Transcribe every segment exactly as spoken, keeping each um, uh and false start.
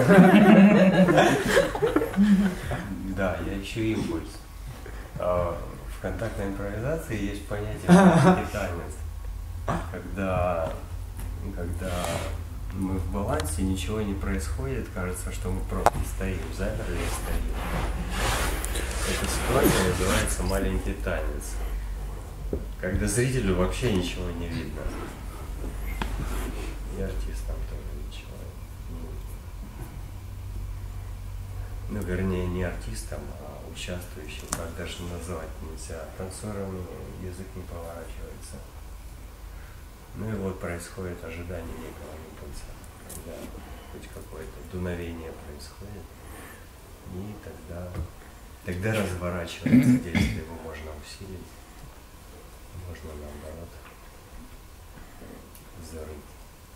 Да, я ищу импульс. В контактной импровизации есть понятие маленький танец. Когда, когда мы в балансе, ничего не происходит, кажется, что мы просто стоим, замерли и стоим. Эта ситуация называется маленький танец. Когда зрителю вообще ничего не видно. И артистам тоже ничего не видно. Ну, вернее, не артистам, а участвующим, как даже назвать нельзя. Танцорам язык не поворачивается. Ну и вот происходит ожидание некого импульса, когда хоть какое-то дуновение происходит, и тогда, тогда разворачивается действие, его можно усилить, можно наоборот зарыть.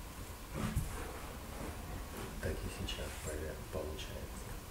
Так и сейчас получается.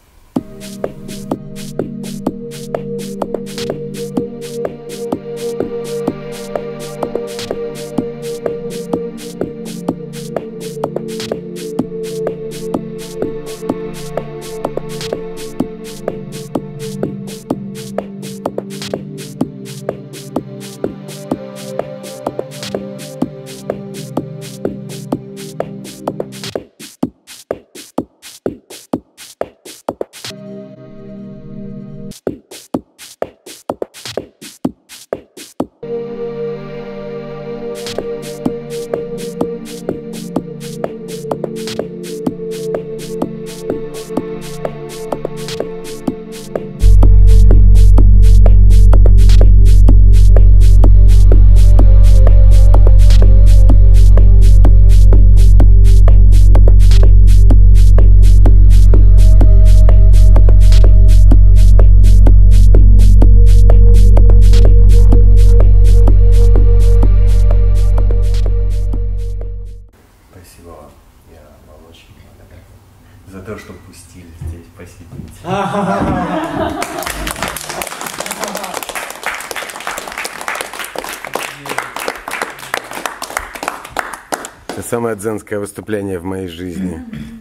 За то, что пустили здесь посидеть. Это самое дзенское выступление в моей жизни.